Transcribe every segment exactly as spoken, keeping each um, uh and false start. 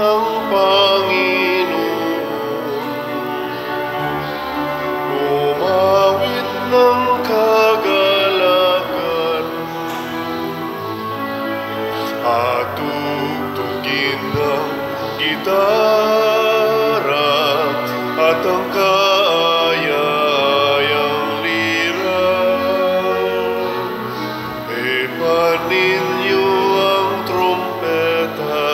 ang Panginoon, umawit ng kagalakan, at tugtugin ng gitara at ang kaaya-ayang lira. Ipanin niyo ang trumpeta.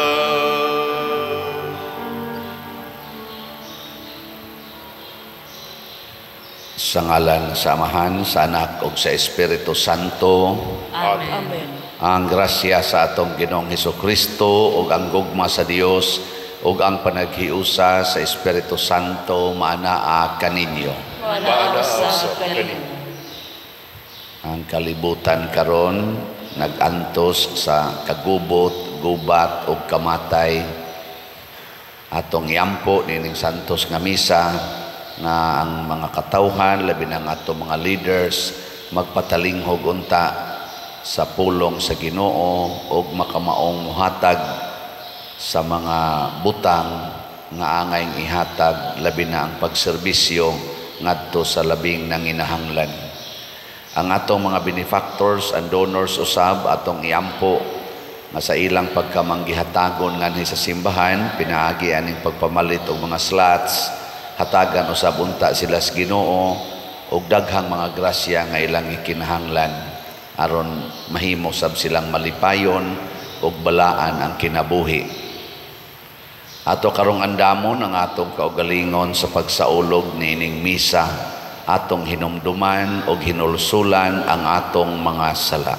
Sa ngalan sa Amahan, sa Anak ug sa Espiritu Santo. Amen. Amen. Ang grasya sa atong Ginoong Hesukristo ug ang gugma sa Dios ug ang panaghiusa sa Espiritu Santo maanaa kaninyo. Maanaa sa kaninyo. Ang kalibutan karon nagantos sa kagubot, gubat ug kamatay. Atong iampo nining santos nga misa nga ang mga katawhan labi na nga atong mga leaders magpatalinghog unta sa pulong sa Ginoo ug makamaong muhatag sa mga butang nga angayng ihatag labi na ang pagserbisyo ngadto sa labing nanginahanglan. Ang atong mga benefactors and donors usab atong iampo nga sa ilang pagkamanggihatagon nganhi sa simbahan pinaagi aning pagpamalit og mga slots, hatagan usab unta sila sa Ginoo og daghang mga grasya nga ilang ikinahanglan aron mahimo sab silang malipayon ug balaan ang kinabuhi. Ato karong andamon ang atong kaugalingon sa pagsaulog nining misa, atong hinumduman ug hinulsulan ang atong mga sala.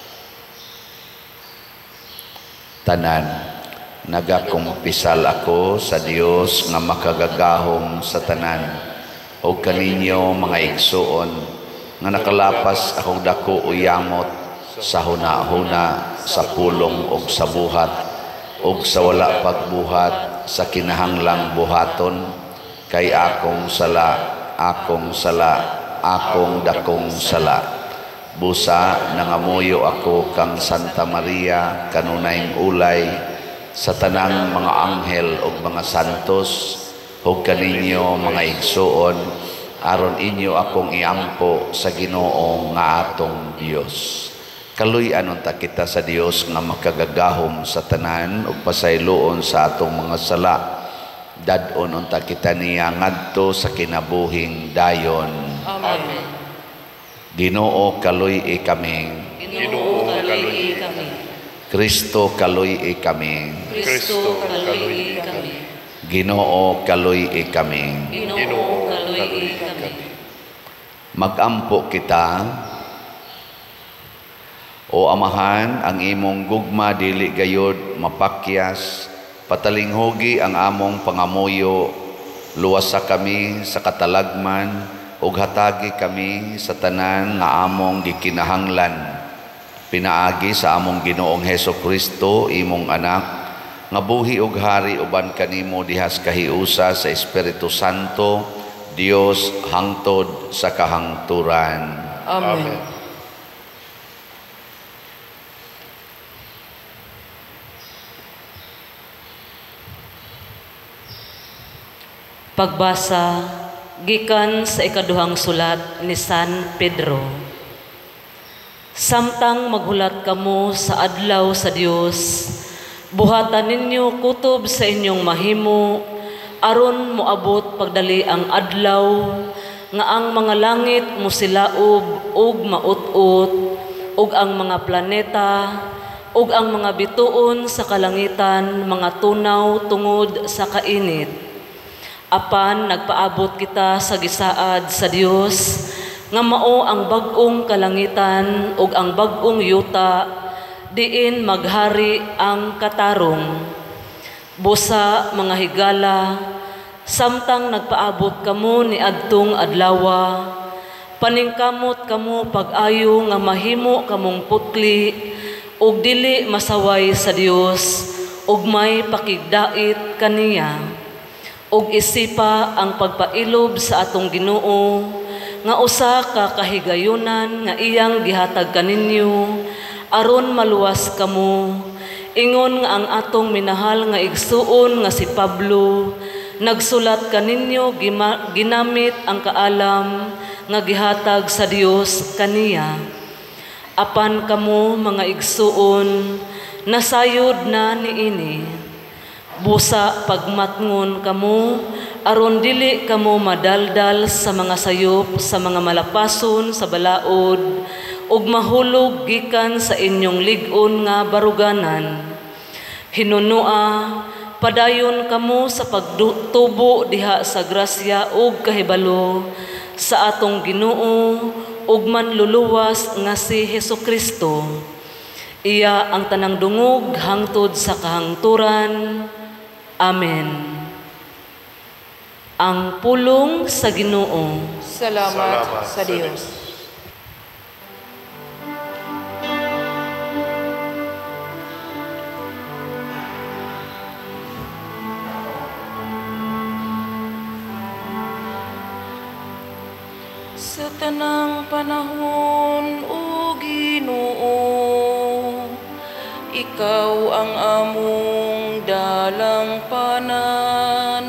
Tanan, nagakumpisal ako sa Dios nga makagagahom sa tanan, ug kaninyo mga igsuon nga nakalapas akong dako uyamot sa huna-huna, sa pulong ug sa buhat, ug sa wala pagbuhat, sa kinahanglang buhaton, kay akong sala, akong sala, akong dakong sala. Busa nangamuyo ako kang Santa Maria, kanunayng ulay, sa tanang mga anghel ug mga santos, ug kaninyo mga igsuon, aron inyo akong iampo sa Ginoo nga atong Dios. Kaluy-an unta kita sa Dios nga makagagahom sa tanan ug pasayloon sa atong mga sala. Dad-on unta kita niya ngadto sa kinabuhing dayon. Amen. Ginoo kaluy-i kami. Ginoo kaluy-i kami. Kristo kaluy-i kami. Kristo kaluy-i kami. Ginoo kaluy-i kami. Ginoo kaluy-i kami. Magampo kita, o Amahan, ang imong gugma dili gayod mapakyas, patalinghogi ang among pangamuyo, luwasa kami sa katalagman, ug hatagi kami sa tanan nga among gikinahanglan. Pinaagi sa among Ginoong Hesukristo, imong anak, nga buhi ug hari uban kanimo dihas kahiusa sa Espiritu Santo, Dios hangtod sa kahangturan. Amen. Amen. Pagbasa gikan sa ikaduhang sulat ni San Pedro. Samtang maghulat kamo sa adlaw sa Dios, buhatan ninyo kutob sa inyong mahimo, aron moabot pagdali ang adlaw, nga ang mga langit musilaob ug maut-ut, ug ang mga planeta, ug ang mga bituon sa kalangitan, mga tunaw tungod sa kainit. Apan nagpaabot kita sa gisaad sa Dios, nga mao ang bag-ong kalangitan ug ang bag-ong yuta, diin maghari ang katarong. Busa mga higala, samtang nagpaabot kamo ni adtong adlawa, paningkamot kamo pag-ayo nga mahimo kamong putli ug dili masaway sa Dios ug may pakigdait kaniya. Ug isipa ang pagpailob sa atong Ginoo nga usa ka kahigayunan nga iyang gihatag kaninyo aron maluwas kamo, Ingon nga ang atong minahal nga igsuon nga si Pablo, nagsulat kaninyo gima, ginamit ang kaalam nga gihatag sa Dios kaniya. Apan kamo mga igsuon, nasayod na niini. Busa pagmatngon kamo, aron dili kamo madaldal sa mga sayop, sa mga malapason, sa balaod, ug mahulog gikan sa inyong lig-on nga baruganan. Hinunua, padayon kamo sa pagtubo diha sa grasya ug kahibalo sa atong Ginoo ug manluluwas nga si Hesukristo. Iya ang tanang dungog hangtod sa kahangturan. Amen. Ang pulong sa Ginoo. Salamat, Salamat sa sa Diyos. Sa tanang panahon, O Ginoo, Ikaw ang among dalang panan.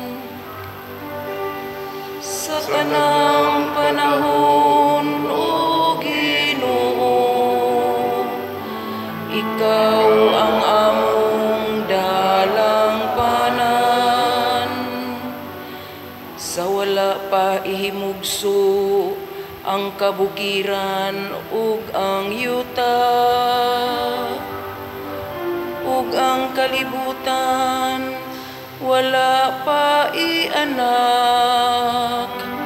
Sa tanang panahon, O Ginoo, Ikaw ang among dalang panan. Sa wala pa ihimugso ang kabukiran ug ang yuta, ug ang kalibutan wala pa ianak.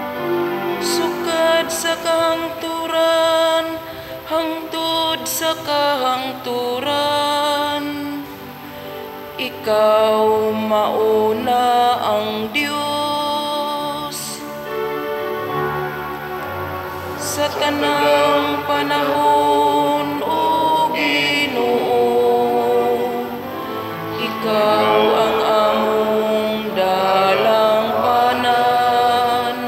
Sukad sa kahangturan, hangtod sa kahangturan, Ikaw mauna ang Diyos. Sa tanang panahon, O Ginoo, Ikaw ang among dalang panan.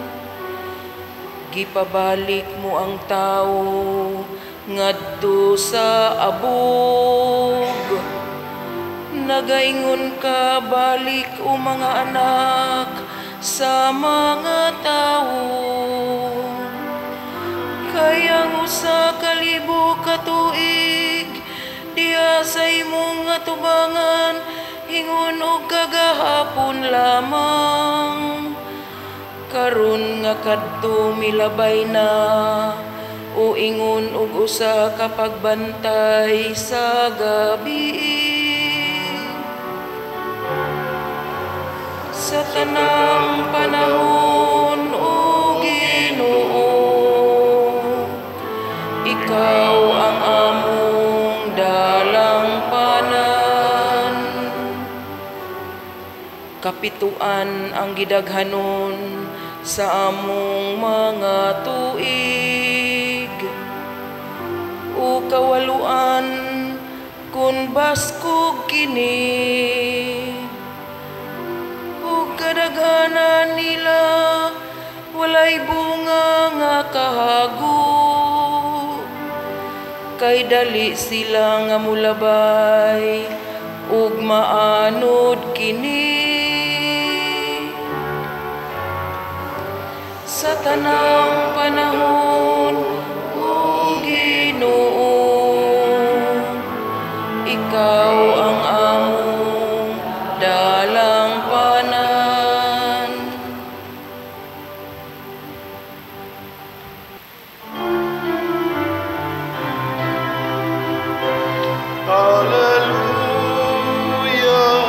Gipabalik mo ang tao ngadto sa abog. Nagaingon ka balik o mga anak sa mga tao. Kayang usa ka libo ka tuig, diha sa imong atubangan, hingon og kagahapon lamang. Karon nga kadto milabay na, o ingon og usa ka pagbantay sa gabi. Sa tanang panahon, O Ginoo, Ikaw ang among dalang panan. Kapituan ang gidaghanon sa among mga tuig, o kawaluan kun baskog kini. O kadaghanan nila walay bunga nga kahago, kay dali sila nga mulabay ug maanod kini. Sa tanang panahon, O Ginoo, Ikaw ang among dalang panan. Hallelujah,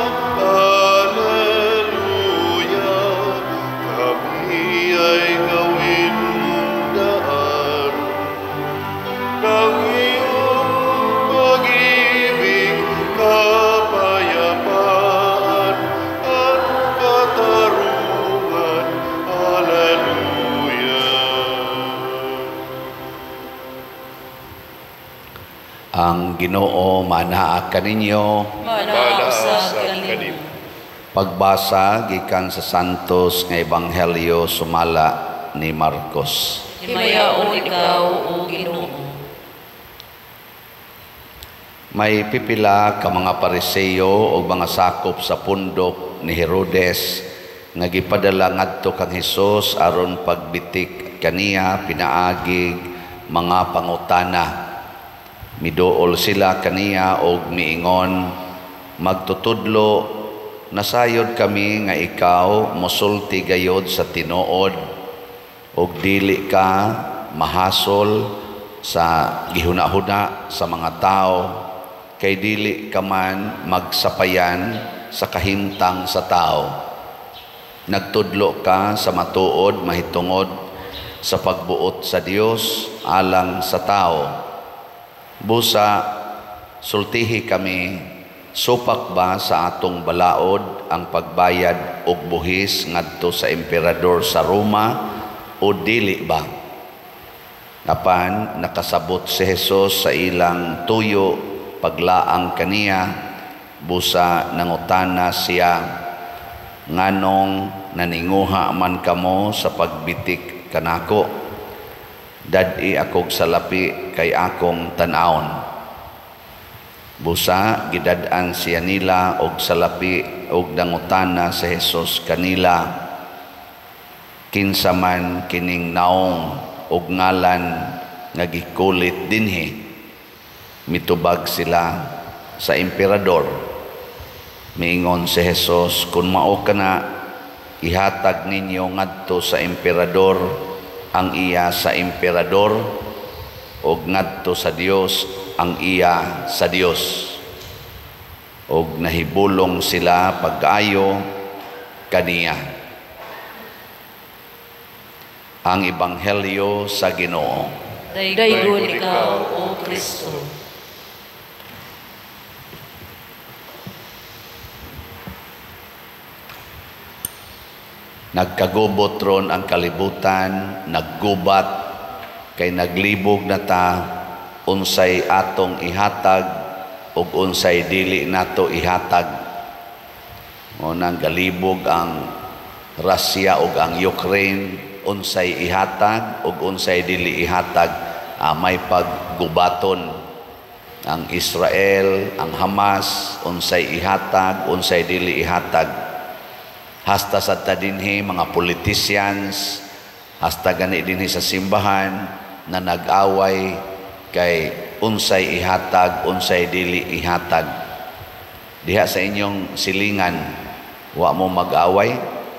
hallelujah, kami ay gawin mong daan ng iyong pag-ibig, kapayapaan at katarungan. Hallelujah. Ang Ginoo manaa kaninyo. Manaa sa sa kanimo. kanimo. Pagbasa gikan sa Santos nga Ebanghelyo sumala ni Marcos. Himayaon Ikaw, O Ginoo. May pipila ka mga Pariseo o mga sakop sa pundok ni Herodes nga gipadala ngadto kang Hesus aron pagbitik kaniya pinaagig mga pangutana. Miduol sila kaniya og miingon, magtutudlo nasayod kami nga ikaw mosulti gayod sa tinuod og dili ka mahasol sa gihuna-huna sa mga tao, kay dili ka man magsapayan sa kahimtang sa tao. Nagtudlo ka sa matuod mahitungod sa pagbuot sa Dios alang sa tao. Busa sultihi kami, supak ba sa atong balaod ang pagbayad og buhis ngadto sa emperador sa Roma o dili ba? Apan nakasabot si Hesus sa ilang tuyo paglaang kaniya, busa nangutana siya, nganong naninguha man kamo sa pagbitik kanako? Dad-i akog salapi kay akong tan-awon. Busa gidad-an siya nila og salapi og nangutana si Hesus kanila, kinsa man kining naong og ngalan nga gikulit dinhi? Mitubag sila sa emperador. Miingon si Hesus, kung mao kana, ihatag ninyo ngadto sa emperador ang iya sa emperador og ngadto sa Dios ang iya sa Dios. Og nahibulong sila pag-ayo kaniya. Ang Ebanghelyo sa Ginoo. Daygon ikaw, O Kristo. Nagkagubot ron ang kalibutan, naggubat, kay naglibog na ta, unsay atong ihatag, ug unsay dili nato ihatag. Unang galibog ang Russia ug ang Ukraine, unsay ihatag ug unsay dili ihatag. Ah, may paggubaton ang Israel, ang Hamas, unsay ihatag, unsay dili ihatag. Hasta sa ta dinhi mga politicians, hasta gani dinhi sa simbahan na nag-away kay unsay ihatag, unsay dili ihatag. Diha sa inyong silingan, wa mo mag-away?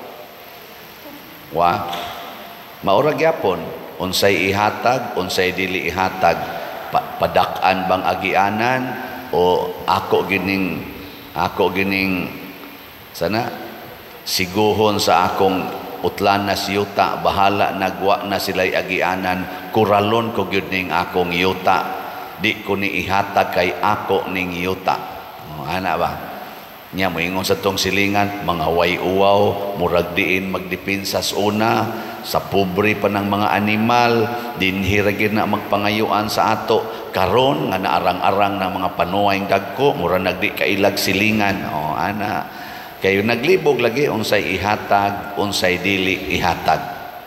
Wa? Maura gyapon, unsay ihatag, unsay dili ihatag. Pa padak-an bang agianan o ako gining ako gining sana siguhon sa akong utlan na siyuta, bahala nagwa na sila'y agianan, kuralon ko gyud ning akong yuta, di ko ni ihatag kay ako ning yuta. O, ana ba? Nya moingon sa tong silingan, mga way-uwaw, murag diin magdepinsas una, sa pobre pa ng mga animal, dinhi ra gyud na magpangayuan sa ato, karon nga naarang-arang ng mga panuwayng dagko, murag nagdi kailag silingan. O, ana, kayo naglibog lagi unsay ihatag, unsay dili ihatag.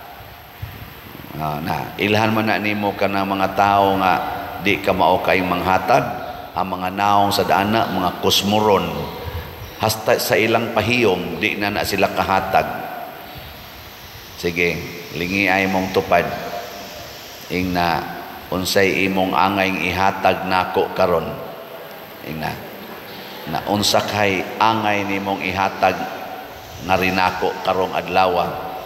Uh, na ilhan man na nimo ka ng mga tao nga di ka mao kay manghatag, ang mga naong sa daana, mga kusmoron, hasta sa ilang pahiyom di na na sila kahatag. Sige, lingi ay mong tupad ing na unsay imong angay ihatag nako karon. Ing na na unsa kay angay nimong ihatag nga rinako karong adlaw.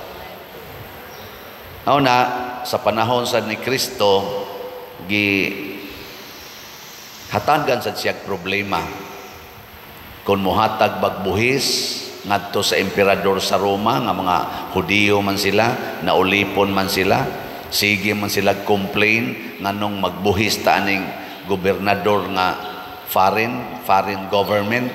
Mao na sa panahon sa ni Kristo gi hatagan sa siyang problema kung muhatag bagbuhis ngadto sa emperador sa Roma nga mga Hudiyo man sila, naulipon man sila, sige man sila complain nganong magbuhis ta aning gobernador nga foreign foreign government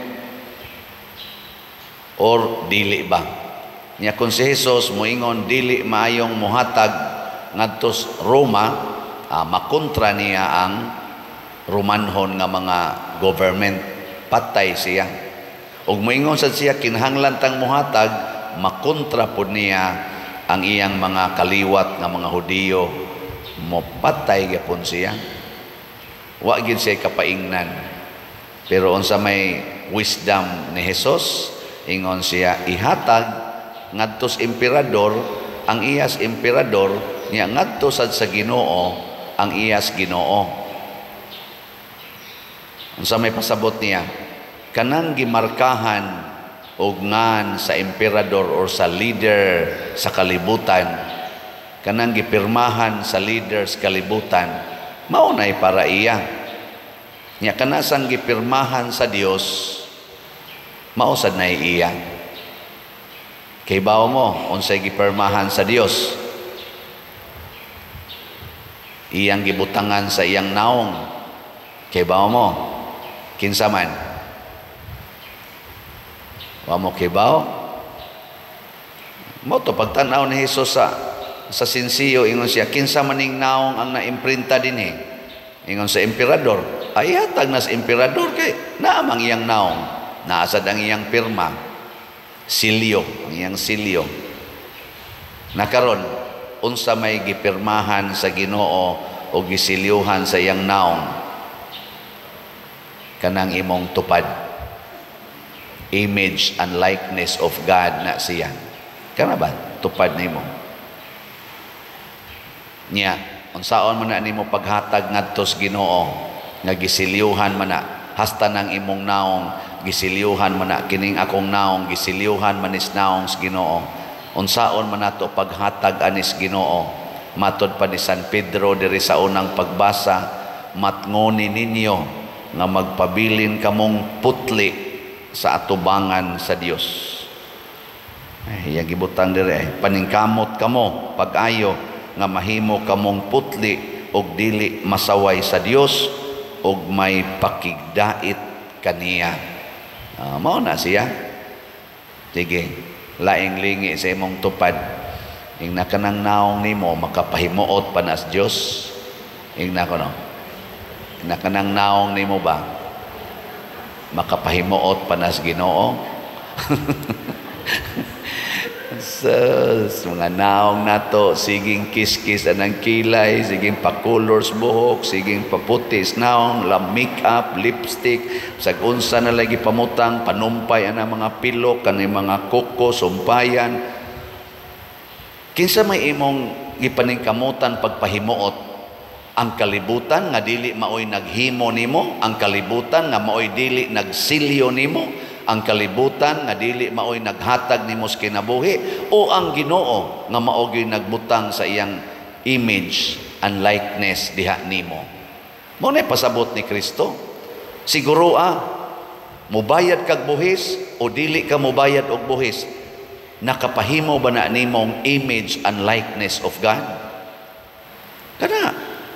or dili ba? Nya kung si Jesus moingon dili maayong muhatag ngadto sa Roma, ah, makontra niya ang Romanhon nga mga government, patay siya. Ug moingon sad siya kinahanglan tang muhatag, makontra pud niya ang iyang mga kaliwat nga mga Hudiyo, mopatay gyapon siya. Wa gyud siya kapaingnan. Pero unsa may wisdom ni Jesus, ingon siya ihatag ngadto sa emperador ang iyas emperador, niya ngadto sad sa Ginoo ang iyas Ginoo. Unsa may pasabot niya, kanang gimarkahan og ngan sa emperador or sa leader sa kalibutan, kanang gipirmahan sa leader sa kalibutan, mao nay para iya. Nya kanasang gipirmahan sa Dios, mao sad nay iya. Kay bawo mo unsay gipirmahan sa Dios? Iyang gibutangan sa iyang naong. Kay bawo mo kinsa man? Wa mo kibaw? Mo to pagtan-aw ni Hesus sa sa sinsiyo, ingon siya kinsa maning naong ang naimprinta dinhi? Ingon sa emperador. Ay hatag na sa emperador kay naamang iyang naong, naasad ang iyang pirma, silyo, ang iyang silyo. Nakaron unsa may gipirmahan sa Ginoo o gisilyuhan sa iyang naong, kanang imong tupad, image and likeness of God na siya. Kana ba tupad nimo? Nya unsaon man na nimo paghatag ngadto sa Ginoo nga gisilyuhan man na hasta nang imong naong gisilyuhan man na kining akong naong gisilyuhan manis naong sa Ginoo. Unsaon man nato paghatag anis Ginoo? Matod pa ni San Pedro diri sa unang pagbasa, matngoni ninyo nga magpabilin kamong putli sa atubangan sa Dios. Ay, iyang gibutang dire, paningkamot kamo pag-ayo nga mahimo kamong putli og dili masaway sa Dios og may pakigdait kaniya. Uh, mao na siya. Sige, laing lingi sa imong tupad. Ing nakanang naong nimo makapahimuot pa nas Dios. Ing nako no. Nakanang naong nimo ba makapahimuot pa nas Ginoo? Sa mga naong nato, siging kiskis anang kilay, siging pa-colors buhok, siging paputis naong, la make-up, lipstick, sag unsa na lagi pamutang, panumpay anang mga pilok, kanang mga kuko, sumpayan. Kinsa may imong gipaningkamutan pagpahimuot? Ang kalibutan nga dili maoy naghimo nimo, ang kalibutan nga maoy dili nagsilyo nimo, ang kalibutan nga dili maoy naghatag nimo sa kinabuhi, o ang Ginoo nga maoy nagbutang sa iyang image and likeness diha nimo. Mao na pasabot ni Kristo. Siguro ah, mubayad kag buhis o dili ka mubayad og buhis, nakapahimo ba na nimong image and likeness of God? Kana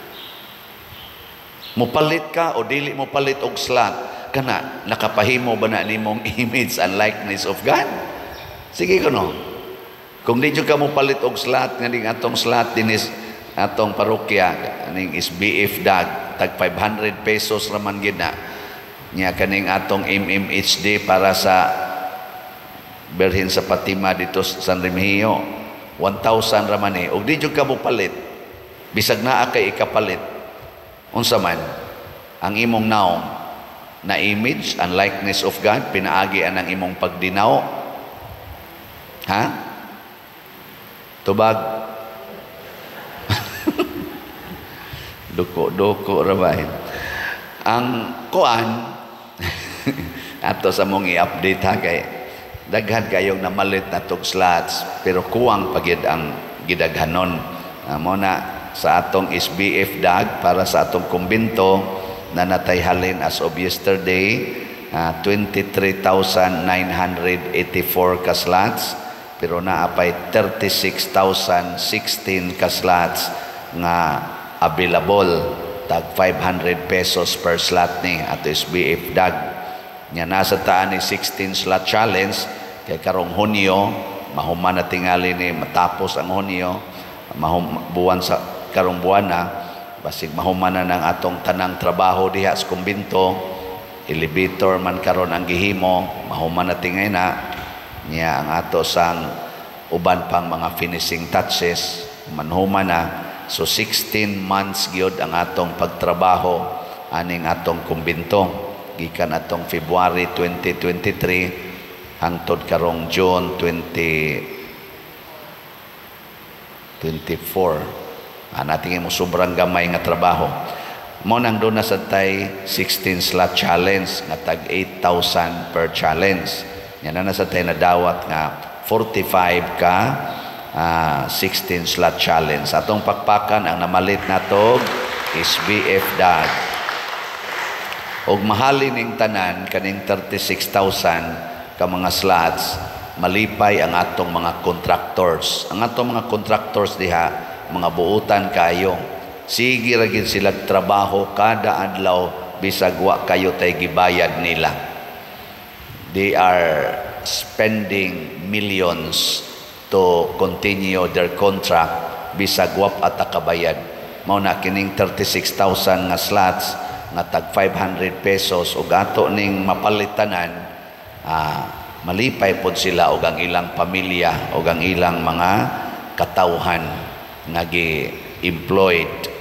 mupalit ka o dili mo palit og slot, kana nakapahimo ba na nimong image and likeness of God? Sige kuno. Kung di jud ka mo palit og slot nga ning atong slot dinis atong parokya ning S B F dag tag five hundred pesos raman gid na. Nya kaning atong M M H D para sa Birhen sa Fatima dito sa San Remigio one thousand raman eh. Og di jud ka mo palit. Bisag naa kay ikapalit. Unsa man ang imong naong na image and likeness of God, pinaagi anang imong pagdinaw. Ha? Tubag. Duko-duko rabahin. Ang kuan ato sa mong i-update ha kay daghan kayong namalit na tog slots pero kuwang pagid ang gidaghanon. Amo na sa atong S B F dag para sa atong kumbento na natayhalin as of yesterday, uh, twenty-three thousand nine hundred eighty-four ka slots, pero naapay thirty-six thousand sixteen ka slots nga available, tag five hundred pesos per slot ni ato S B F dag. Nya nasa taan ni sixteen slot challenge kay karong Hunyo, mahuman na tingali ni matapos ang Hunyo, mahum buwan sa karong buwan na, basig mahuman na ng atong tanang trabaho diha sa kumbinto, elevator man karon ang gihimo, mahuman na tingay na niya ang ato sang uban pang mga finishing touches, manhuman na. So sixteen months gyud ang atong pagtrabaho aning atong kumbinto. gikan atong February twenty twenty-three hangtod karong June twenty twenty-four. Ana tingin mo sobrang gamay nga trabaho. Mo nang doon na sa tay sixteen slot challenge nga tag eight thousand per challenge. Yan na sa tay na dawat nga forty-five ka uh, sixteen slot challenge. Atong pakpakan ang namalit natog is B F D A D. Og mahalin ning tanan kaning thirty-six thousand ka mga slots, malipay ang atong mga contractors. Ang atong mga contractors diha, mga buutan kayo. Sige ra gid sila trabaho kada adlaw bisag wa kayo tay gibayad nila. They are spending millions to continue their contract bisag wa ata kabayad. Mao na kining thirty-six thousand nga slots nga tag five hundred pesos ug ato ning mapalitanan, ah, malipay pod sila og ang ilang pamilya og ang ilang mga katawhan nga gi-employed.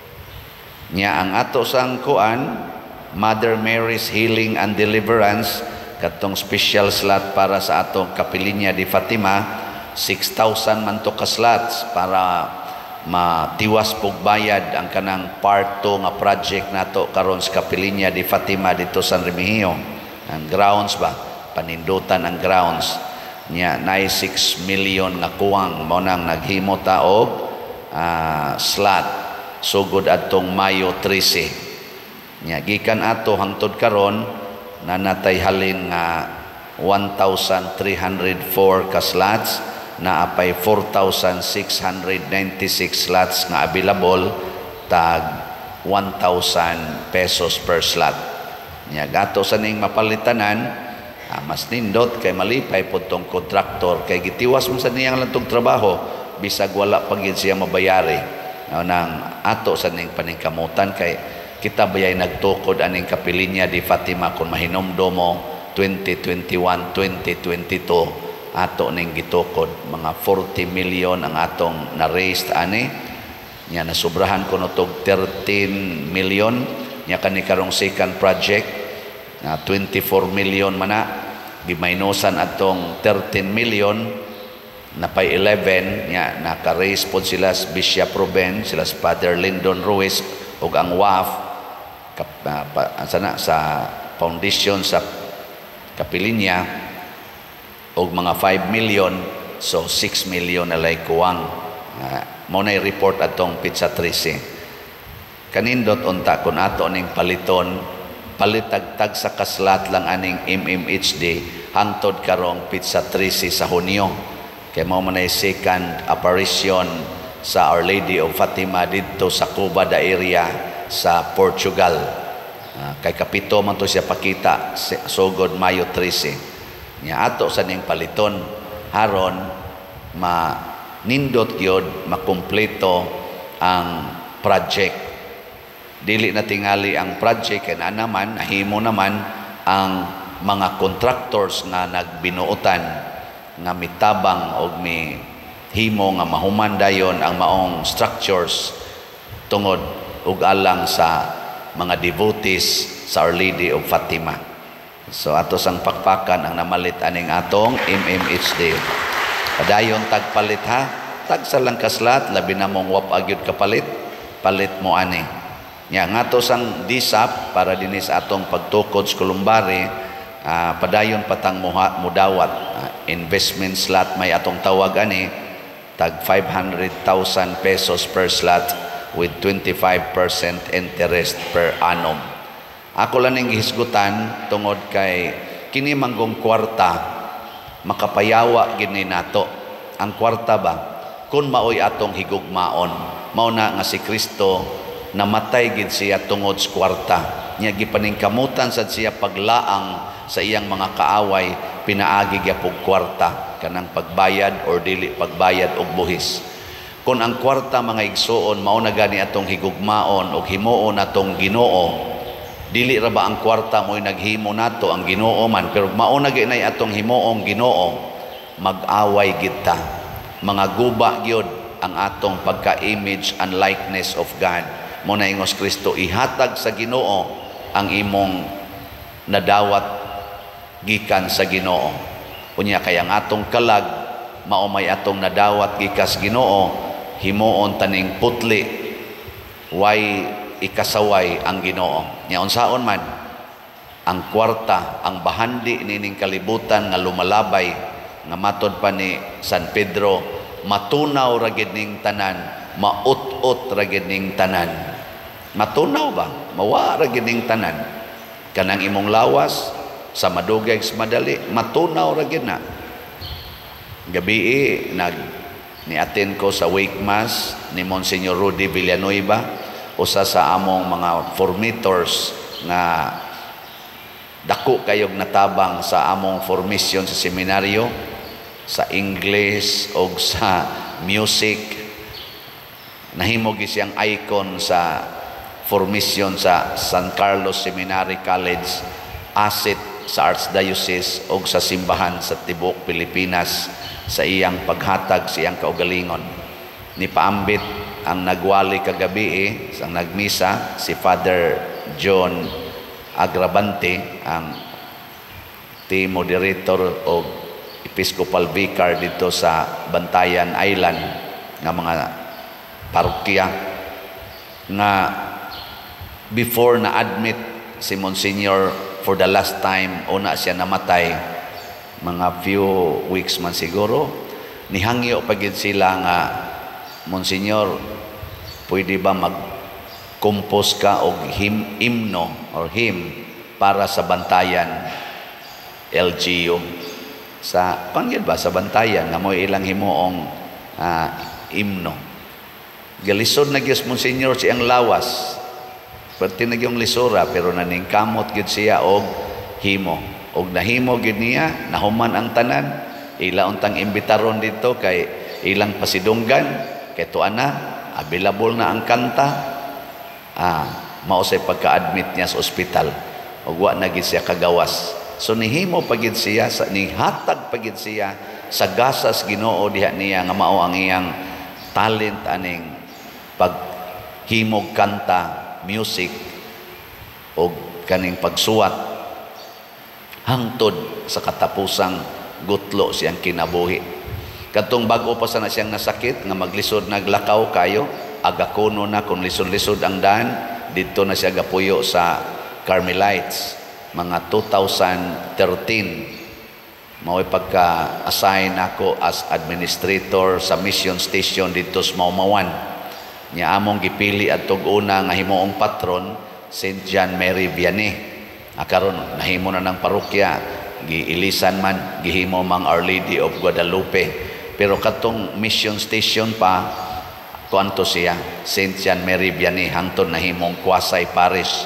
Nya ang ato sang kuan, Mother Mary's Healing and Deliverance, katong special slot para sa atong Kapilinya di Fatima, six thousand man to ka slots para matiwas pog bayad ang kanang part two nga project nato karon sa Kapilinya di Fatima dito sa San Remigio. Ang grounds ba, panindutan ang grounds nya nay six million nga kuwang mao nang naghimo ta og uh, slot sugod adtong Mayo thirteen. Nya gikan ato hangtod karon nanatay halin nga one thousand three hundred four ka slots, na apay four thousand six hundred ninety-six slots nga available, tag one thousand pesos per slot. Nya gato sa ning mapalitanan, ah, mas nindot kay malipay pod tong kontraktor kay gitiwas mo sa niyang lang tong trabaho bisag wala pa gid siya mabayari. Nang ato sa ning paningkamutan kay kita bayay nagtukod aning Kapilinya di Fatima kung mahinomdomo twenty twenty-one twenty twenty-two ato ning gitukod mga forty million ang atong na-raise ani nya nasubrahan ko notog thirteen million nya kani karong second project na twenty-four million man na gimaynusan atong thirteen million na pay eleven nya naka-raise pod sila sa Bishop Ruben, sila sa Father Lyndon Ruiz ug ang W A F kap, uh, pa, sana, sa foundation sa Kapilinya og mga five million, so six million na lay kuwang. Uh, mo na report atong Pizza Trece. Kanindot unta kun ato ning paliton, palitagtag sa kaslat lang aning M M H D hangtod karong Pizza Trece sa Hunyo. Kay mao man ay second apparition sa Our Lady of Fatima dito sa Cubada area sa Portugal. Uh, kay kapito man to siya pakita sugod Mayo thirteen. Nya ato sa ning paliton haron ma nindot gyud makumpleto ang project. Dili na tingali ang project kay na naman nahimo naman ang mga contractors nga nagbinuotan nga mitabang og mi himo nga mahuman dayon ang maong structures tungod ug alang sa mga devotees sa Our Lady of Fatima. So ato sang pakpakan ang namalit aning atong M M H D. Padayon tagpalit ha, tag sa lang kaslat labi na mong wap agyud kapalit, palit mo ani. Nya ngato sang D S A P para dinis atong pagtukod sa Columbari, uh, padayon patang muha, mudawat uh, investment slot may atong tawag ani, tag five hundred thousand pesos per slot with twenty-five percent interest per annum. Ako lang ning gihisgutan tungod kay kini manggong kwarta makapayawa gini nato. Ang kwarta ba kun maoy atong higugmaon, mao na nga si Kristo namatay gid siya tungod sa kwarta. Nya gipaningkamutan sad siya paglaang sa iyang mga kaaway, pinaagi gyud pug kwarta kanang pagbayad or dili pagbayad og buhis. Kung ang kwarta mga igsoon mao na gani atong higugmaon og himuon natong Ginoo, dili ra ba ang kwarta mo'y naghimo nato ang Ginoo man, pero mao na ginay atong himuong Ginoo, mag-away gid ta. Mga guba gyud ang atong pagka-image and likeness of God. Mo na ingos Kristo ihatag sa Ginoo ang imong nadawat gikan sa Ginoo. Unya kay ang atong kalag mao may atong nadawat gikas Ginoo, himuon taning putli way ikasaway ang Ginoo. Nya unsaon man ang kwarta, ang bahandi nining kalibutan nga lumalabay nga matod pa ni San Pedro, matunaw ra gid ning tanan, maut-ut ra gid ning tanan. Matunaw ba? Mawa ra gid ning tanan. Kanang imong lawas sa madugay sa madali, matunaw ra gid na. Gabi nag ni-attend ko sa wake mass ni Monsignor Rudy Villanueva, usa sa among mga formators nga dako kayog natabang sa among formation sa seminaryo, sa English o sa music. Nahimo gi siyang icon sa formation sa San Carlos Seminary College, asset sa Archdiocese o sa simbahan sa tibuok Pilipinas sa iyang paghatag sa iyang kaugalingon. Ni paambit ang nagwali kagabi eh, sa nagmisa si Father John Agravante, ang team moderator o Episcopal Vicar dito sa Bantayan Island nga mga parokya, nga before na admit si Monsignor for the last time, una siya namatay mga few weeks man siguro, nihangyo pagid sila nga, Monsignor, pwede ba mag compose ka og him, himno or hymn para sa Bantayan L G U sa pangyod ba sa Bantayan nga mo ilang himuong uh, himno. Galisod na gyud Monsignor siyang lawas, perti na gyung lisura, pero naningkamot gyud siya og himo, og nahimo gyud niya, nahuman ang tanan, ila untang imbitaron dito kay ilang pasidunggan, kay tuan na available na ang kanta. Ah, mausay pagka-admit niya sa ospital, ug wa na gid siya kagawas. So nihimo pagid siya, sa nihatag pagid siya sa gasas Ginoo diha niya nga mao ang iyang talent aning paghimog kanta, music o kaning pagsuwat hangtod sa katapusang gutlo siyang kinabuhi. Katong bag-o pa sana siyang nasakit nga maglisod naglakaw kayo, agakuno na kung lisod-lisod ang daan, dito na siya gapuyo sa Carmelites mga two thousand thirteen. Mao'y pagka-assign ako as administrator sa mission station dito sa Maumawan. Nya among gipili atog una nga himuong patron Saint John Mary Vianney. Akaron nahimo na ng parokya, giilisan man, gihimo mang Our Lady of Guadalupe. Pero katong mission station pa, kuanto siya, Saint John Mary Vianney, hangtod nahimong Kwasay Parish.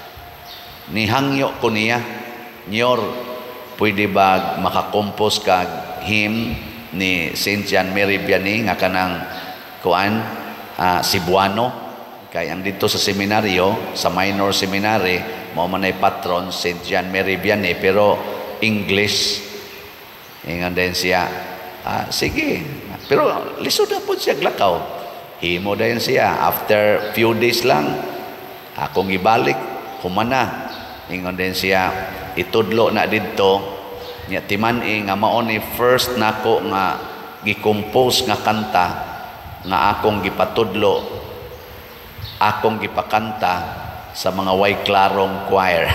Nihangyo ko niya, Nyor, pwede ba makakompose ka hymn ni Saint John Mary Vianney nga kanang kuan uh, Cebuano, kay ang dito sa seminaryo, sa minor seminary, mao man ay patron Saint John Mary Vianney, pero English. Ingon din siya, ah, sige, pero lisod na po siya glakaw. Himo din siya, after few days lang akong ibalik, humana. Ingon din siya, itudlo na dito, nya timan-i nga mao ni first nako nga gi-compose nga kanta nga akong gipatudlo, akong gipakanta sa mga way klarong choir.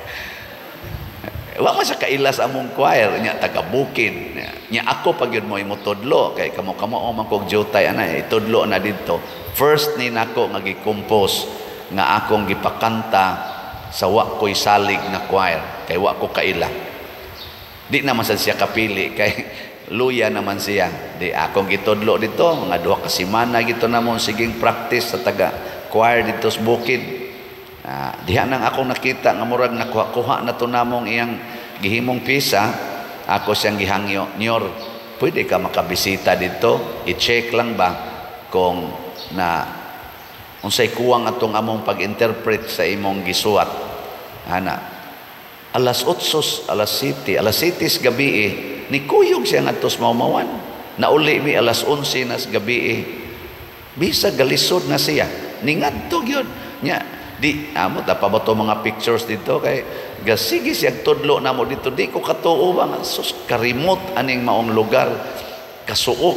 Wa man sa kailas among choir, nya taga Bukid. Nya ako pag yun mo imutudlo kay kamo-kamo o man kog jutay ana itudlo na dito. First ni nako nga gi-compose nga akong gipakanta sa wa ko'y salig na choir, kay wa ko kaila. Di naman siya kapili, kay luya naman siya. Di akong gitudlo dito, mga duha ka semana gito namon siging practice sa taga choir dito sa Bukid. Ah, diha nang akong nakita nga murag nakuha-kuha na to namong iyang gihimong pisa. Ako siyang gihangyo, Nyor, pwede ka makabisita dito, i-check lang ba kung na unsay kuwang atong among pag-interpret sa imong gisuat. Ana, alas otsos, alas siti, alas sitis gabi eh, ni kuyog siya nga tos Maumawan. Nauli mi alas onse nas gabi eh. Bisa galisod na siya. Ningadto gyud. Nya Di, amo, tapabato mga pictures dito kay gasigi siyang tudlo na mo dito. Di ko katuo ba nga, sus, karimot aning maong lugar, kasuok.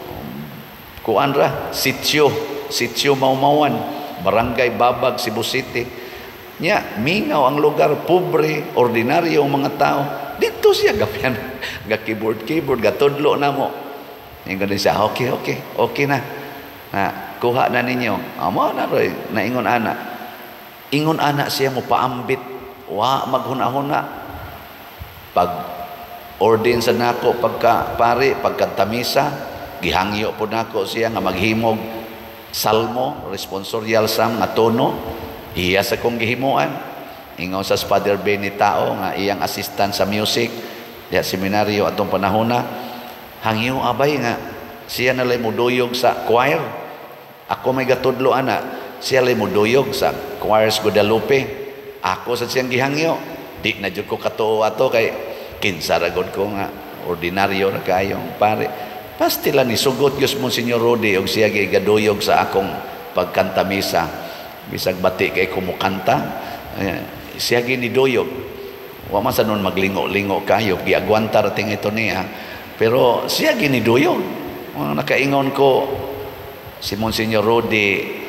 Kuan ra, sityo, sityo Maumawan, Barangay Babag, Cebu City. Nya, mingaw ang lugar, pobre, ordinaryo ang mga tao. Dito siya gapyan, ga keyboard, keyboard, ga tudlo na mo. Yung ganun siya, okay, okay, okay na. Na, kuha na ninyo. Amo na rin, naingon ana. Ingon ana siya mo paambit, wa maghuna-huna. Pag ordin sa nako pagka pare, pagka tamisa, gihangyo po nako siya nga maghimog salmo, responsorial sam nga tono. Iya sa kong gihimuan. Ingon sa Father Benny Tao nga iyang assistant sa music, diya seminaryo atong panahona. Hangyo abay nga siya nalay muduyog sa choir. Ako may gatudlo ana. Siya lay muduyog sa Choirs Guadalupe. Ako sa siyang gihangyo. Di na jud ko katuo ato kay kinsa ra gud ko nga ordinaryo ra kayong pare. Pastila ni sugot Dios Monsignor Rodi og siya gigaduyog sa akong pagkanta misa. Bisag bati kay kumukanta, eh, siya giniduyog. Wa man sa nun maglingo-lingo kayo, giagwanta ra ting ito niya. Pero siya giniduyog. Mga nakaingon ko si Monsignor Rodi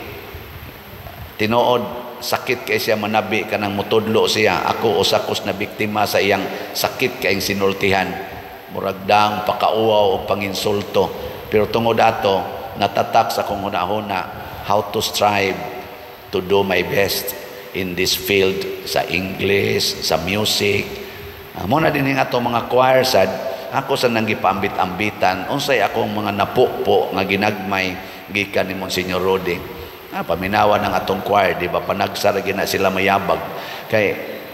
tinuod sakit kay siya manabi kanang mutudlo siya. Ako usakos na biktima sa iyang sakit kay sinultihan, muragdang pakauaw o panginsulto. Pero tungod ato natatak sa kong hunahuna how to strive to do my best in this field sa English, sa music. Amo na din nga to mga choir sad ako sa nanggipambit-ambitan unsay akong mga napukpo nga ginagmay gikan ni Monsignor Rodi. Ah, paminawa ng atong choir, di ba? Panagsara gina sila mayabag. Kay,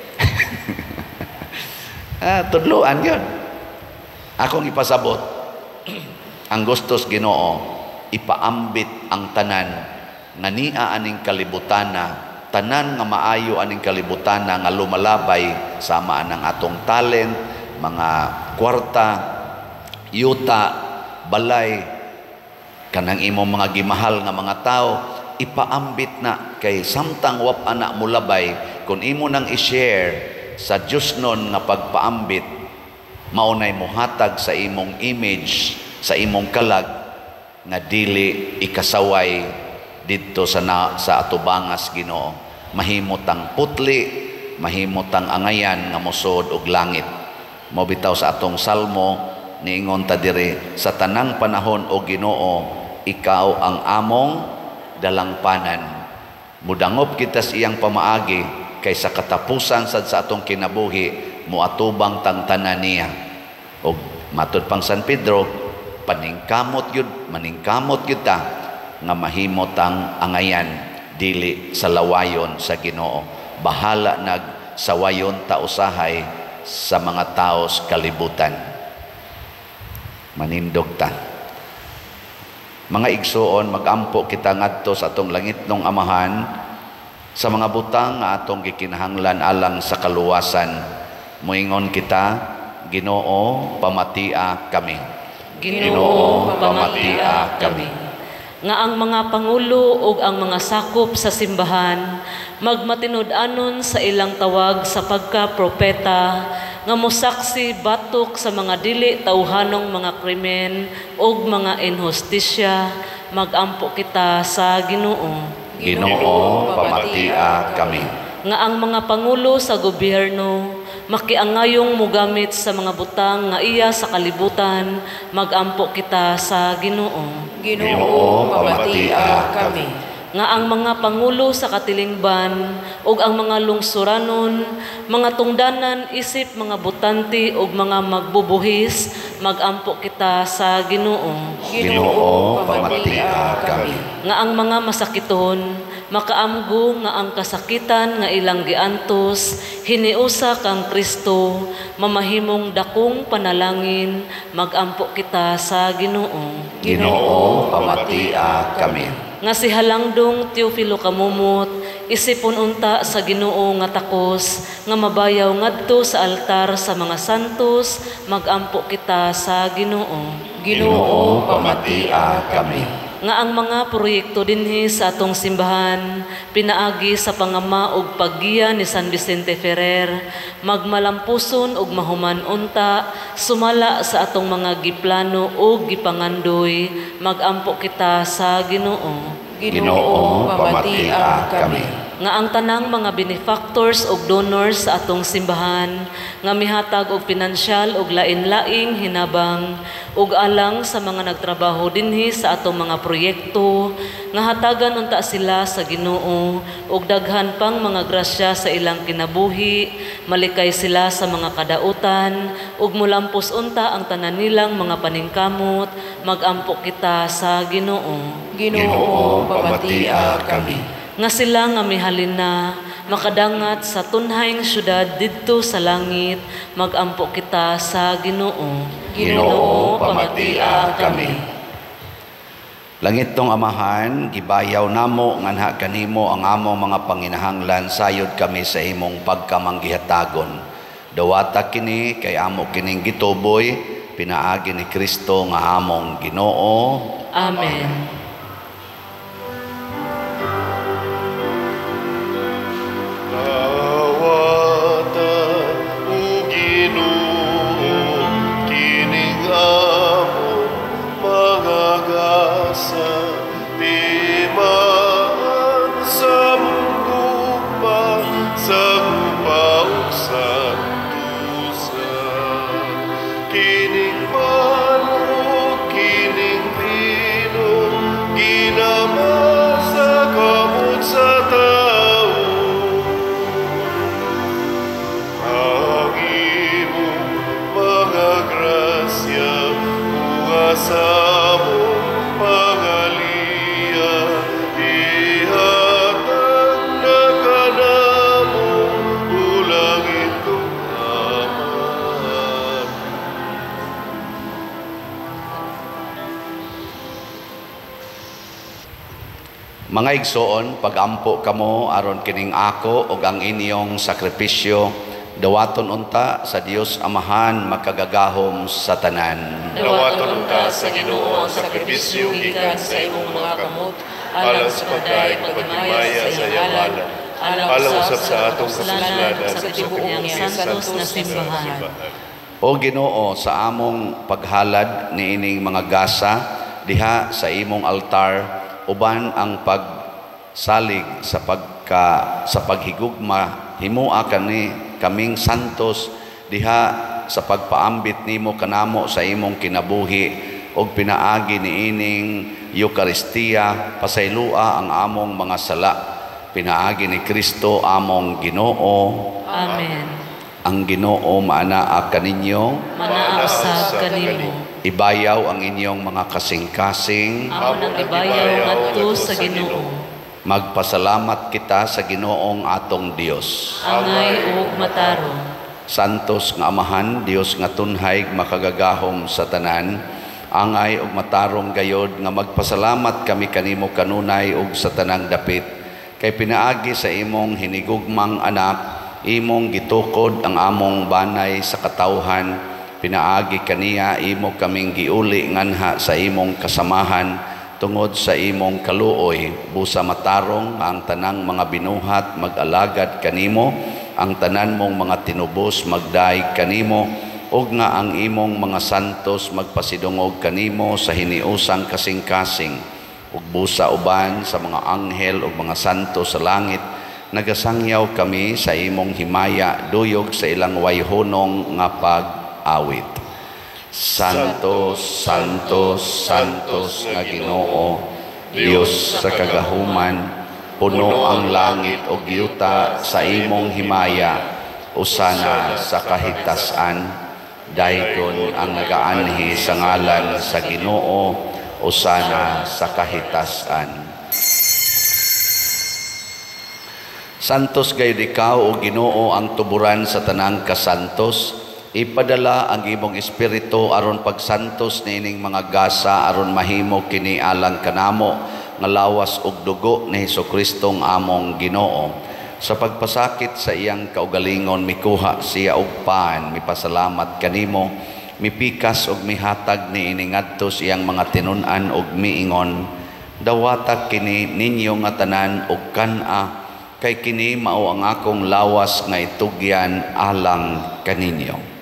ah, tudluan yun. Akong ipasabot, ang gustos Ginoo, ipaambit ang tanan, nga niya aning kalibutana, tanan nga maayo aning kalibutana, nga lumalabay, sama ng atong talent, mga kwarta, yuta, balay, kanang imong mga gimahal nga mga tao, ipaambit na kay samtang wap anak mo labay kung imo nang i-share sa Diyos nun nga pagpaambit maunay mo hatag sa imong image sa imong kalag nga dili ikasaway didto sa na, sa atubangas Ginoo. Mahimotang putli, mahimotang angayan nga mosod og langit. Mo bitaw sa atong salmo niingon ta diri sa tanang panahon o Ginoo ikaw ang among dalangpanan. Mudangop kita sa iyang pamaagi kay sa katapusan sad sa atong kinabuhi muatubang tang tanan niya. Og matud pang San Pedro, paningkamot yun, maningkamot yun ta nga mahimot ang angayan dili sa lawayon sa Ginoo. Bahala nag sawayon ta usahay sa mga taos kalibutan. Manindog ta. Mga igsoon, magampo kita ngadto sa atong langitnong Amahan sa mga butang nga atong gikinahanglan alang sa kaluwasan. Moingon kita, Ginoo, pamatia kami. Ginoo, pamatia kami. Nga ang mga pangulo ug ang mga sakop sa simbahan magmatinud-anon sa ilang tawag sa pagka-propeta nga mosaksi batok sa mga dili tawhanong mga krimen ug mga inhustisya. Magampo kita sa Ginoo. Ginoo, pamatia kami. Nga ang mga pangulo sa gobyerno makiangayong mugamit sa mga butang nga iya sa kalibutan. Magampo kita sa Ginoo. Ginoo, pamatia kami. Nga ang mga pangulo sa katilingban ug ang mga lungsuranon, mga tungdanan isip mga butante ug mga magbubuhis, magampo kita sa Ginoo. Ginoo, pamatia kami. Nga ang mga masakiton makaamgo nga ang kasakitan nga ilang giantos hiniusa kang Kristo, mamahimong dakong panalangin, magampo kita sa Ginoo. Ginoo, pamatia kami. Nga si Halangdong Teofilo Kamumot, isipon unta sa Ginoo nga takos, nga mabayaw ngadto sa altar sa mga santos, magampo kita sa Ginoo. Ginoo, pamatia kami. nga ang mga proyekto dinhi sa atong simbahan pinaagi sa pangama ug paggiya ni San Vicente Ferrer magmalampuson ug mahuman unta sumala sa atong mga giplano ug gipangandoy magampo kita sa Ginoo. Ginoo, pamatia kami. Nga ang tanang mga benefactors ug donors sa atong simbahan nga mihatag og pinansyal ug lain-laing hinabang ug alang sa mga nagtrabaho dinhi sa atong mga proyekto nga hatagan unta sila sa Ginoo ug daghan pang mga grasya sa ilang kinabuhi, malikay sila sa mga kadautan ug mulampos unta ang tanan nilang mga paningkamot, magampo kita sa Ginoo. Ginoo, pamatia kami. Nga sila nga mihalin na makadangat sa tunhayng syudad didto sa langit, magampo kita sa Ginoo. Ginoo, pamatia kami. Langit tong Amahan, gibayaw namo nganha kanimo ang among mga panginahanglan sayod kami sa imong pagkamanggihatagon. Dawata kini kay amo kining gituboy pinaagi ni Kristo nga among Ginoo. Amen. Mga igsoon, pagampo kamo aron kining ako ug ang inyong sakripisyo dawaton unta sa Dios Amahan makagagahom sa tanan. Dawaton unta sa Ginoo ang sakripisyo gikan sa imong mga kamot alang sa pagdayeg pagtimaya sa iyang ngalan. Alang usab sa atong kasalanan sa tibuok niyang santos na simbahan. O Ginoo, sa among paghalad niining mga gasa diha sa imong altar uban ang pagsalig sa pagka sa paghigugma himua kani kaming santos diha sa pagpaambit nimo kanamo sa imong kinabuhi ug pinaagi niining Eucharistia pasaylua ang among mga sala pinaagi ni Kristo among Ginoo. Amen. Ang Ginoo maanaa kaninyo, manaa usab kanimo. Ibayaw ang inyong mga kasing-kasing. Amo nang ibayaw ngadto sa Ginoo. Magpasalamat kita sa Ginoong atong Dios. Angay ug matarong. Santos nga Amahan, Dios nga tunhay makagagahom sa tanan. Angay ug matarong gayod nga magpasalamat kami kanimo kanunay ug sa tanang dapit. Kay pinaagi sa imong hinigugmang anak, imong gitukod ang among banay sa katawhan. Pinaagi kaniya imo kaming giuli nganha sa imong kasamahan tungod sa imong kaluoy busa matarong ang tanang mga binuhat mag-alagad kanimo ang tanan mong mga tinubos magdaig kanimo ug nga ang imong mga santos magpasidungog kanimo sa hiniusang kasing-kasing ug busa uban sa mga anghel ug mga santos sa langit nagasangyaw kami sa imong himaya duyog sa ilang wayhonong nga pag awit. Santos, Santos, Santos nga Ginoo, Dios sa kagahuman, puno ang langit o giyuta sa imong himaya, usana sa kahitasan, daygon ang nagaanhi sa ngalan sa Ginoo, usana sa kahitasan. Santos gayud ikaw o Ginoo ang tuburan sa tanang kasantos. Ipadala ang imong espiritu aron pagsantos niining mga gasa aron mahimo kini alang kanamo nga lawas ug dugo ni Hesukristo ang among Ginoo. Sa pagpasakit sa iyang kaugalingon mikuha siya og paan, mipasalamat kanimo, mipikas og mihatag niini ngadto sa iyang mga tinun-an ug miingon, Dawata kini ninyo nga tanan og kan-a, kay kini mao ang akong lawas nga itugyan alang kaninyo.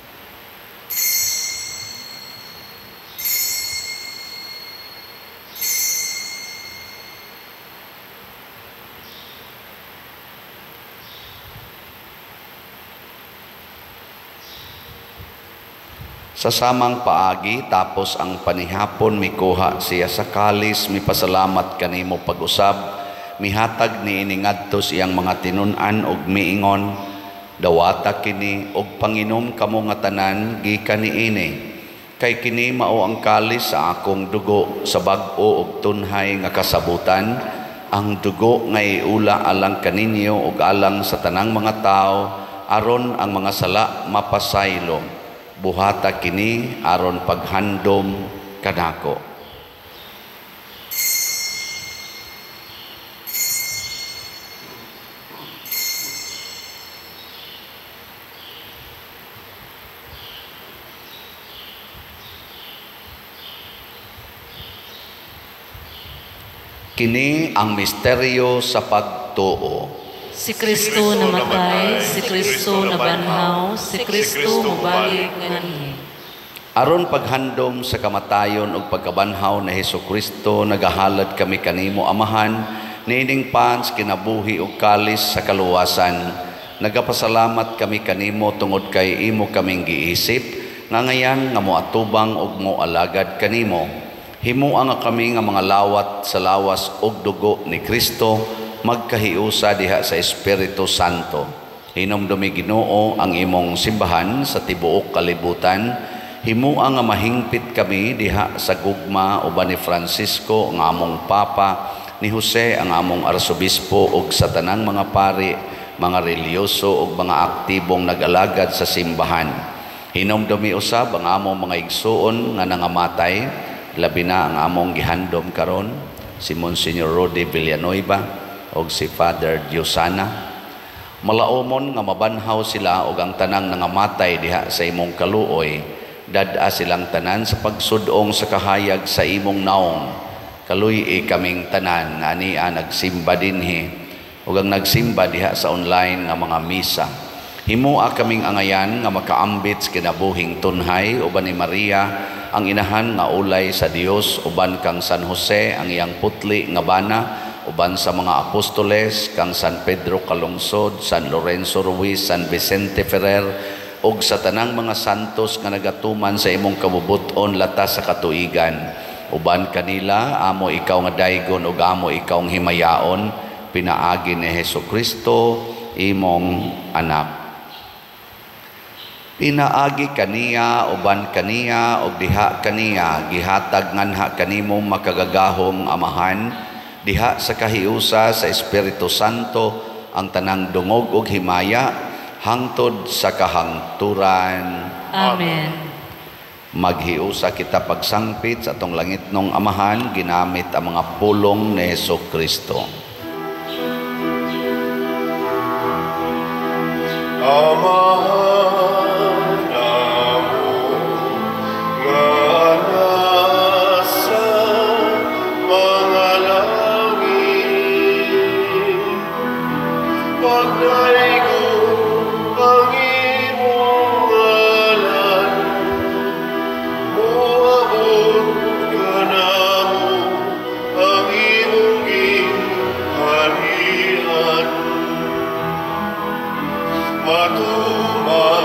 Sa samang paagi, tapos ang panihapon, mikuha siya sa kalis, mipasalamat kanimo pag-usab, mihatag ni iningadto siyang mga tinun-an og miingon, dawata kini og panginom kamo nga tanan gikan niini, kay kini mao ang kalis sa akong dugo sa bag-o og tunhay nga kasabutan, ang dugo nga iula alang kaninyo og alang sa tanang mga tao, aron ang mga sala mapasaylo. Buhata kini aron paghandom kanako. Kini ang misteryo sa pagtuo. Si Kristo namatay, si Kristo nabanhaw, si Kristo mubalik nganhi. Aron paghandom sa kamatayon ug pagkabanhaw na Hesukristo, nagahalad kami kanimo Amahan, niining pans kinabuhi ug kalis sa kaluwasan. Nagapasalamat kami kanimo tungod kay imo kaming giisip, nga ngayan nga moatubang ug moalagad kanimo. Himua nga kami nga mga lawat sa lawas ug dugo ni Kristo, magkahiusa diha sa Espiritu Santo. Hinumdumi Ginoo ang imong simbahan sa tibuok kalibutan. Himua nga mahingpit kami diha sa gugma uban ni Francisco ang among Papa, ni Jose ang among Arsobispo ug sa tanang mga pari, mga reliyoso ug mga aktibong nag-alagad sa simbahan. Hinumdumi usab ang among mga igsuon nga nangamatay, labi na ang among gihandom karon, si Monsignor Rodi Villanueva og si Father Diosana. Malaumon nga mabanhaw sila og ang tanang nangamatay diha sa imong kaluoy, dad-a silang tanan sa pagsudong sa kahayag sa imong naong. Kaluy-i kaming tanan nga ania nagsimba dinhi ug ang nagsimba diha sa online nga mga misa. Himua kaming angayan nga makaambit sa kinabuhing tunhay uban ni Maria ang inahan nga ulay sa Dios, uban kang San Jose ang iyang putli nga bana, uban sa mga apostoles kang San Pedro Calungsod, San Lorenzo Ruiz, San Vicente Ferrer ug sa tanang mga santos nga nagatuman sa imong kabubuton latas sa katuigan. Uban kanila amo ikaw nga daygon ug amo ikaw nga himayaon, pinaagi ni Hesukristo imong anak. Pinaagi kaniya uban kaniya ug diha kaniya gihatag nganha kanimo makagagahong Amahan, diha sa kahiusa sa Espiritu Santo ang tanang dungog ug himaya hangtod sa kahangturan. Amen. Maghiusa kita pagsangpit sa atong langitnong Amahan ginamit ang mga pulong ni Hesukristo. Amahan Matuma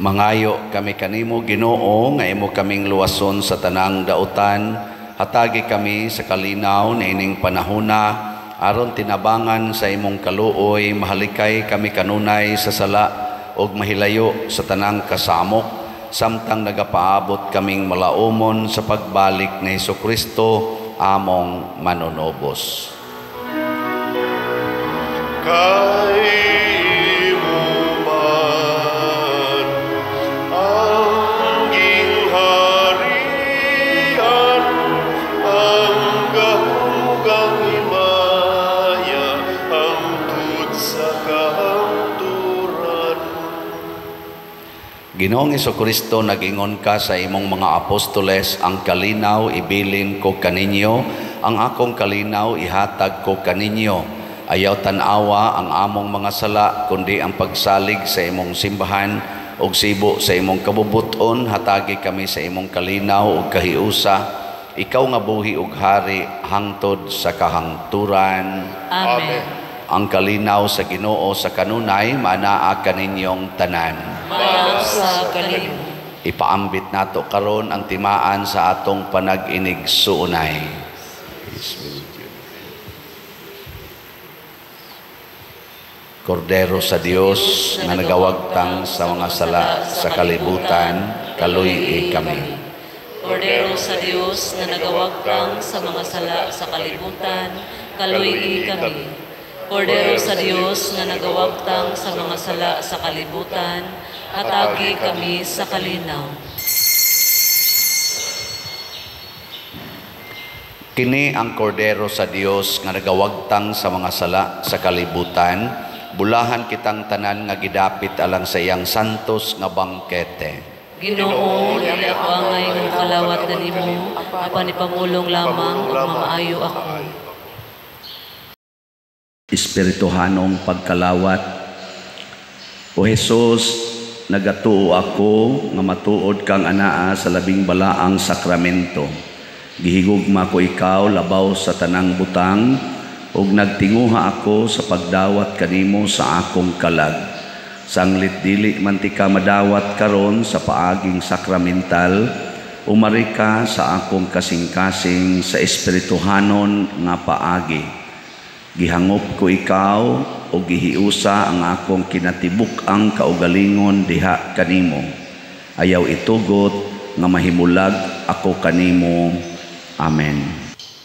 Mangayo kami kanimo Ginoo nga imo kaming luwason sa tanang dautan, hatagi kami sa kalinaw na ining panahona, aron tinabangan sa imong kaluoy, mahalikay kami kanunay sa sala og mahilayo sa tanang kasamok, samtang nagapaabot kaming malaumon sa pagbalik ni Hesukristo among manunobos. Kay imo man ang gingharian, ang gahugang himaya, hangtod sa kahangturan. Ginoong Hesukristo, nag-ingon ka sa imong mga apostoles, ang kalinaw ibilin ko kaninyo, ang akong kalinaw ihatag ko kaninyo. Ayaw tanawa ang among mga sala, kundi ang pagsalig sa imong simbahan ug sibo sa imong kabubuton, hatagi kami sa imong kalinaw ug kahiusa. Ikaw nga buhi ug hari hangtod sa kahangturan. Amen. Ang kalinaw sa Ginoo sa kanunay manaa kaninyong tanan. Mayaw sa kalim. Ipaambit nato karon ang timaan sa atong panag-inig suunay. Kordero sa Dios na nagawagtang sa mga sala sa kalibutan, kaluy kami. Kordero sa Diyos na nagawagtang sa mga sala sa kalibutan, kaluy kami. Kordero sa Diyos na nagawagtang sa mga sala sa kalibutan, hatagi kami sa kalinaw. Kini ang kordero sa Dios nga nagawagtang sa mga sala sa kalibutan, bulahan kitang tanan nga gidapit alang sa iyang santos nga bangkete. Ginoo, dili ako angay ng kalawat kanimo, apan ipamulong lamang ug mamaayo ako. Espirituhanong pagkalawat. O Jesus, nagatuo ako nga matuod kang anaa sa labing balaang sakramento. Gihigugma ko ikaw labaw sa tanang butang, ug nagtinguha ako sa pagdawat kanimo sa akong kalag. Sanglit dili man ti ka madawat karon sa paaging sakramental, umari ka sa akong kasing-kasing sa espirituhanon nga paagi. Gihangop ko ikaw o gihiusa ang akong kinatibuk-ang kaugalingon diha kanimo. Ayaw itugot nga mahimulag ako kanimo. Amen.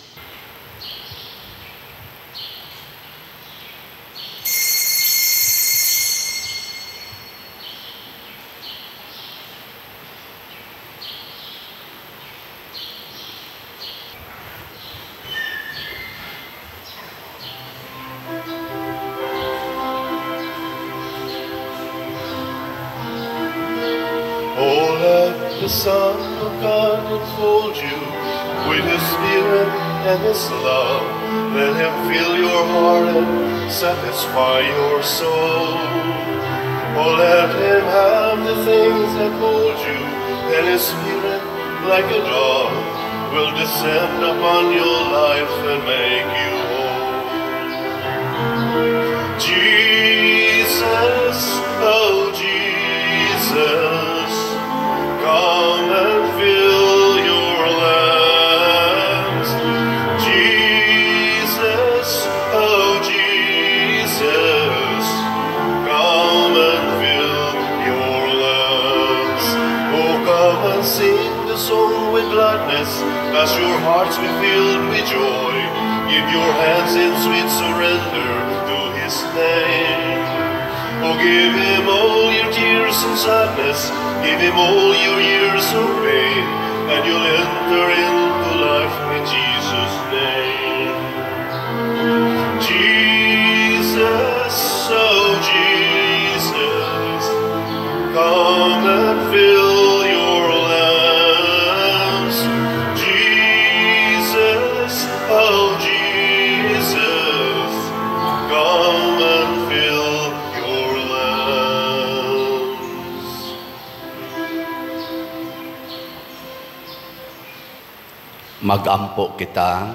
Oh, let the Son of God enfold you with His Spirit and His love. Let Him fill your heart and satisfy your soul. Oh, let Him have the things that hold you, and His Spirit, like a dove, will descend upon your life and make you whole. Jesus, oh Jesus, come and fill your lands. Jesus, oh Jesus, come and fill your lands. Oh, come and sing the song with gladness as your hearts be filled with joy. Give your hands in sweet surrender to His name. Oh, give Him all your tears and sadness, give Him all your years of pain, and you'll enter into life in Jesus' name. Jesus, oh Jesus, come and fill your lands. Jesus, oh Jesus, come and fill your lands. Magampo kita.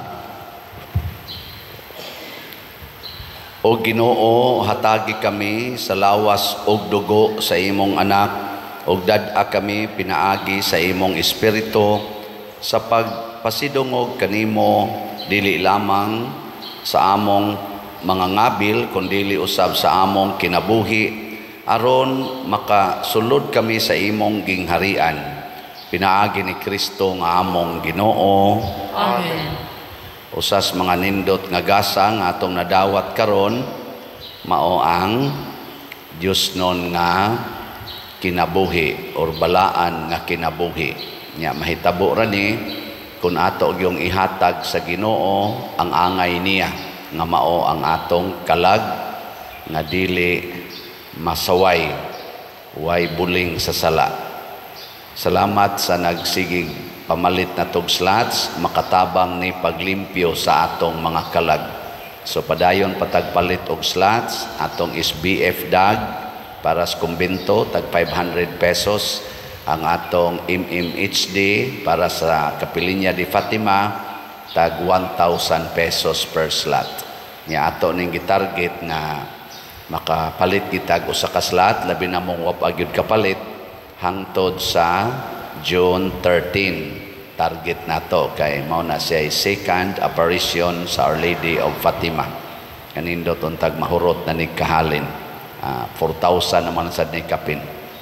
O Ginoo, hatagi kami sa lawas og dugo sa imong anak, ug dad-a kami pinaagi sa imong espiritu sa pagpasidungog kanimo dili lamang sa among mga ngabil kundi usab sa among kinabuhi aron makasulod kami sa imong gingharian. Pinaagi ni Kristo nga among Ginoo. Amen. Usas mga nindot nga gasa nga atong nadawat karon mao ang Dios non nga kinabuhi or balaan nga kinabuhi. Nya mahitabo ra ni kun ato yung ihatag sa Ginoo ang angay niya nga mao ang atong kalag nga dili masaway way buling sa sala. Salamat sa nagsigig pamalit na tog slots makatabang ni paglimpyo sa atong mga kalag. So padayon patagpalit og slots atong S B F dag para sa kumbento tag five hundred pesos, ang atong M M H D para sa Kapilinya di Fatima tag one thousand pesos per slot. Nya ato ning gitarget nga makapalit kita usa ka slot labi na mong wa pa gyud kapalit hangtod sa June thirteenth. Target nato kay mao na siya second apparition sa Our Lady of Fatima. Kanindot untag mahurot na ni kahalin. Uh, four thousand naman sad ni kapin.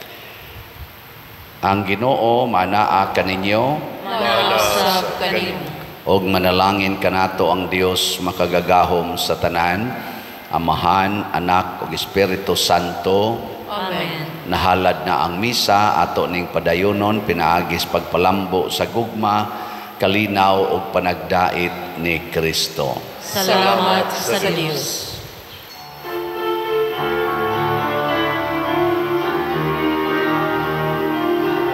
Ang Ginoo manaa kaninyo, Manasab kanimo. og manalangin kanato ang Dios makagagahom sa tanan, Amahan, Anak ug Espiritu Santo. Amen. Nahalad na ang misa ato ning padayonon pinaagis pagpalambo sa gugma, kalinaw ug panagdait ni Kristo. Salamat sa Dios.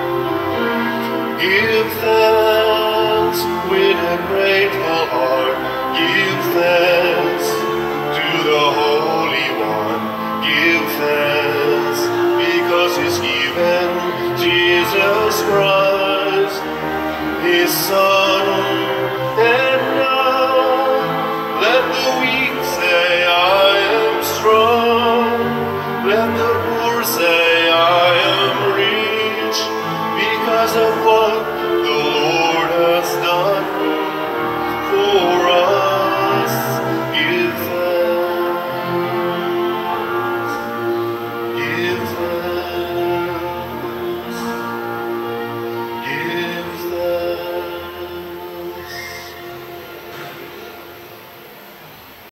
Give thanks with a grateful heart